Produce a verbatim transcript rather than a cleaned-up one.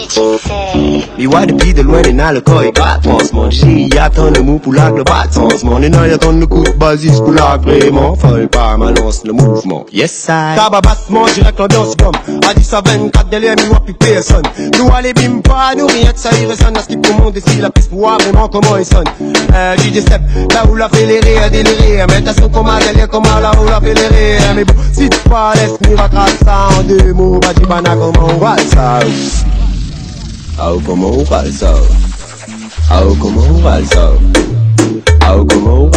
Mais ouais, depuis de loin, les dans le corps, il gratte, mon chien, il attend le mou pour la le bat, sans mon énorme, il attend le coup de basis pour la vraiment, enfin, pas malance le mouvement. Yes, I. Tababassement, direct l'ambiance comme, à dix à vingt-quatre, derrière, mi voit plus personne. Nous, allez, bim, pas, nous, rien de ça, il ressonne à ce qui pour monde, et si la piste pour voir vraiment comment il sonne. Euh, J D Step, là où la fait les rires, délirer, mais t'as son comment délire, comment là où la fait les rires, mais bon, si tu pas laisse, mi va tracer ça en deux mots, bah, tu vas comment on va ça. Ah, comment on va ça? Ah, comment on va ça? Ah, comment on